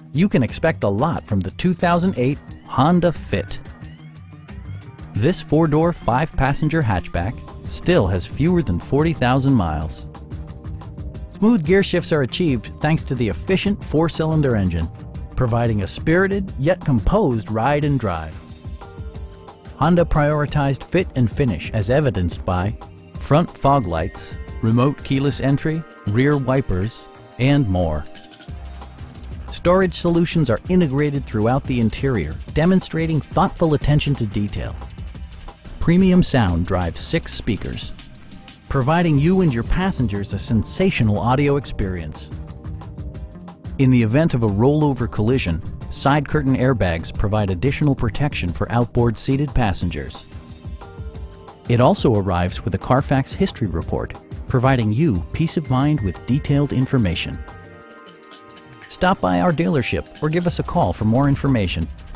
You can expect a lot from the 2008 Honda Fit. This four-door, five-passenger hatchback still has fewer than 40,000 miles. Smooth gear shifts are achieved thanks to the efficient four-cylinder engine, providing a spirited yet composed ride and drive. Honda prioritized fit and finish as evidenced by front fog lights, remote keyless entry, rear wipers, and more. Storage solutions are integrated throughout the interior, demonstrating thoughtful attention to detail. Premium sound drives 6 speakers, providing you and your passengers a sensational audio experience. In the event of a rollover collision, side curtain airbags provide additional protection for outboard seated passengers. It also arrives with a Carfax history report, providing you peace of mind with detailed information. Stop by our dealership or give us a call for more information.